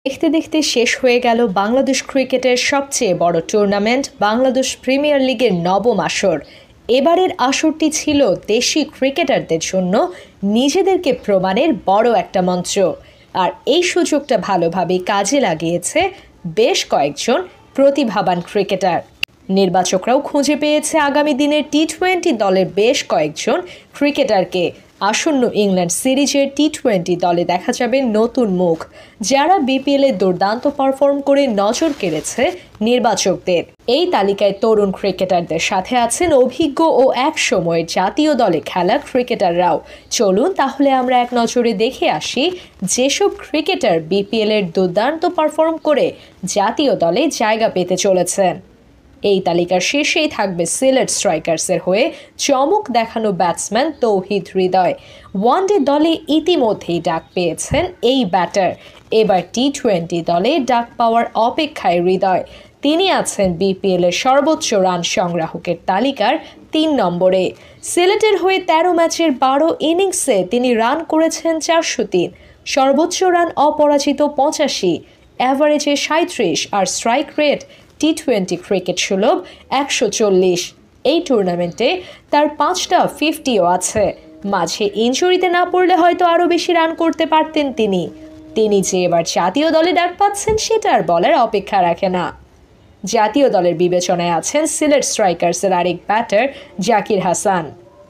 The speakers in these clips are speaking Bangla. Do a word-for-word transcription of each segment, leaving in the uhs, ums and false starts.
দেখতে দেখতে শেষ হয়ে গেল বাংলাদেশ ক্রিকেটের সবচেয়ে বড় টুর্নামেন্ট বাংলাদেশ প্রিমিয়ার লিগের নবম আসর। এবারের আসরটি ছিল দেশি ক্রিকেটারদের জন্য নিজেদেরকে প্রমাণের বড় একটা মঞ্চ, আর এই সুযোগটা ভালোভাবে কাজে লাগিয়েছে বেশ কয়েকজন প্রতিভাবান ক্রিকেটার। নির্বাচকরাও খুঁজে পেয়েছে আগামী দিনের টি টোয়েন্টি দলের বেশ কয়েকজন ক্রিকেটারকে। আসন্ন ইংল্যান্ড সিরিজের টি টোয়েন্টি দলে দেখা যাবে নতুন মুখ, যারা বিপিএলে দুর্দান্ত পারফর্ম করে নজর কেড়েছে নির্বাচকদের। এই তালিকায় তরুণ ক্রিকেটারদের সাথে আছেন অভিজ্ঞ ও এক সময়ের জাতীয় দলে খেলা ক্রিকেটাররাও। চলুন তাহলে আমরা এক নজরে দেখে আসি যেসব ক্রিকেটার বিপিএলের দুর্দান্ত পারফর্ম করে জাতীয় দলে জায়গা পেতে চলেছেন। এই তালিকার শীর্ষেই থাকবে সিলেট স্ট্রাইকার্সের হয়ে চমক দেখানো ব্যাটসম্যান তৌহিদ হৃদয়। ওয়ানডে দলে ইতিমধ্যেই ডাক পেয়েছেন এই ব্যাটার, এবার টি টোয়েন্টি দলে ডাক পাওয়ার অপেক্ষায় হৃদয়। তিনি আছেন বিপিএল এর সর্বোচ্চ রান সংগ্রাহকের তালিকার তিন নম্বরে। সিলেটের হয়ে তেরো ম্যাচের বারো ইনিংসে তিনি রান করেছেন চারশো তিন, সর্বোচ্চ রান অপরাজিত পঁচাশি, অ্যাভারেজে সাঁত্রিশ আর strike rate T twenty cricket সুলভ একশো চল্লিশ। এই টুর্নামেন্টে তার পাঁচটা ফিফটিও আছে। মাঝে ইনজুরিতে না পড়লে হয়তো আরও বেশি রান করতে পারতেন তিনি। তিনি যে এবার জাতীয় দলে ডাক পাচ্ছেন সেটা আর বলার অপেক্ষা রাখে না। জাতীয় দলের বিবেচনায় আছেন সিলেট স্ট্রাইকার্সের আরেক ব্যাটার জাকির হাসান।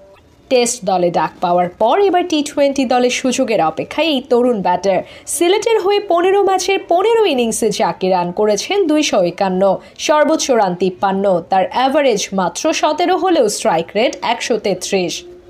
টেস্ট দলে ডাক পাওয়ার পর এবার টি টোয়েন্টি দলের সুযোগের অপেক্ষায় এই তরুণ ব্যাটার। সিলেটের হয়ে পনেরো ম্যাচের পনেরো ইনিংসে জাকির রান করেছেন দুইশো একান্ন, সর্বোচ্চ রান তিপ্পান্ন, তার অ্যাভারেজ মাত্র সতেরো হলেও স্ট্রাইক রেট একশো তেত্রিশ।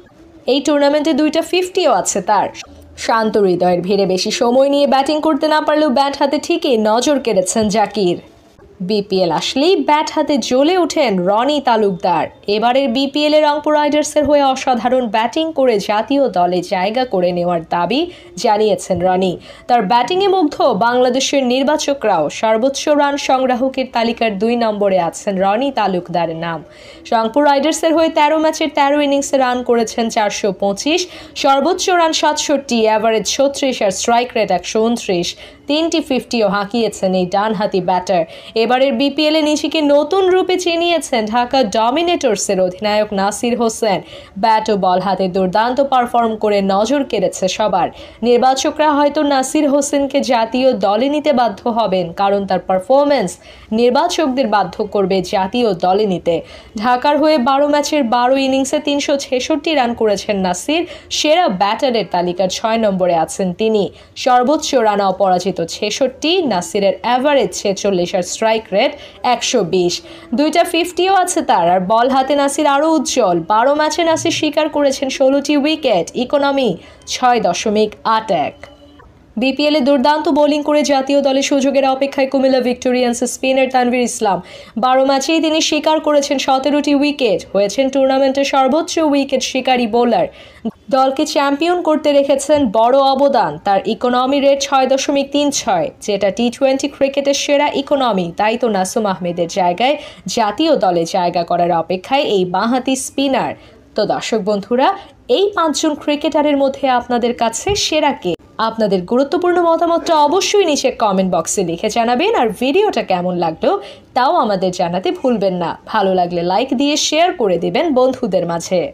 এই টুর্নামেন্টে দুইটা ফিফটিও আছে তার। শান্ত হৃদয়ের ভিড়ে বেশি সময় নিয়ে ব্যাটিং করতে না পারলেও ব্যাট হাতে ঠিকই নজর কেড়েছেন জাকির। বিপিএল আসলেই ব্যাট হাতে জ্বলে ওঠেন রনি তালুকদার। এবারের বিপিএল এ রংপুর রাইডার্সের হয়ে অসাধারণ ব্যাটিং করে জাতীয় দলে জায়গা করে নেওয়ার দাবি জানিয়েছেন রনি। তার ব্যাটিংয়ে মুগ্ধ বাংলাদেশের নির্বাচকরাও। সর্বোচ্চ রান সংগ্রাহকের তালিকার দুই নম্বরে আছেন রনি তালুকদারের নাম। রংপুর রাইডার্সের হয়ে তেরো ম্যাচের তেরো ইনিংসে রান করেছেন চারশো পঁচিশ, সর্বোচ্চ রান সাতষট্টি, অ্যাভারেজ ছত্রিশ আর স্ট্রাইক রেট একশো উনত্রিশ। তিনটি ফিফটিও হাঁকিয়েছেন এই ডানহাতি ব্যাটার। এবারের বিপিএলে নিজেকে নতুন রূপে চিনিয়েছেন ঢাকা ডমিনেটরসের অধিনায়ক নাসির হোসেন। ব্যাট ও বল হাতে দুর্দান্ত পারফর্ম করে নজর কেড়েছে সবার। নির্বাচকরা হয়তো নাসির হোসেনকে জাতীয় দলে নিতে বাধ্য হবেন, কারণ তার পারফরমেন্স নির্বাচকদের বাধ্য করবে জাতীয় দলে নিতে। ঢাকার হয়ে বারো ম্যাচের বারো ইনিংসে তিনশো ছেষট্টি রান করেছেন নাসির। সেরা ব্যাটারের তালিকার ছয় নম্বরে আছেন তিনি। সর্বোচ্চ রান অপরাজিত ছেষট্টি, নাসিরের অ্যাভারেজ ছেচল্লিশ আর স্ট্রাইক রেট একশো বিশ। দুইটা ফিফটিও আছে তার। আর বল হাতে নাসির আরও উজ্জ্বল। বারো ম্যাচে নাসির শিকার করেছেন ষোলোটি উইকেট, ইকোনমি ছয় দশমিক আট এক। বিপিএলে দুর্দান্ত বোলিং করে জাতীয় দলে সুযোগের অপেক্ষায় কুমিল্লা ভিক্টোরিয়ান্সের স্পিনার তানভীর ইসলাম। বারো ম্যাচেই তিনি শিকার করেছেন সতেরোটি উইকেট, হয়েছেন টুর্নামেন্টের সর্বোচ্চ উইকেট শিকারী বোলার। দলকে চ্যাম্পিয়ন করতে রেখেছেন বড় অবদান। তার ইকোনমি রেট ছয় দশমিক তিন ছয়, যেটা টি টোয়েন্টি ক্রিকেটের সেরা ইকোনমি। তাই তো নাসুম আহমেদের জায়গায় জাতীয় দলে জায়গা করার অপেক্ষায় এই বাঁহাতি স্পিনার। তো দর্শক বন্ধুরা, এই পাঁচজন ক্রিকেটারের মধ্যে আপনাদের কাছে সেরা কে? আপনাদের গুরুত্বপূর্ণ মতামতটা অবশ্যই নিচে কমেন্ট বক্সে লিখে জানাবেন। আর ভিডিওটা কেমন লাগলো তাও আমাদের জানাতে ভুলবেন না। ভালো লাগলে লাইক দিয়ে শেয়ার করে দিবেন বন্ধুদের মাঝে।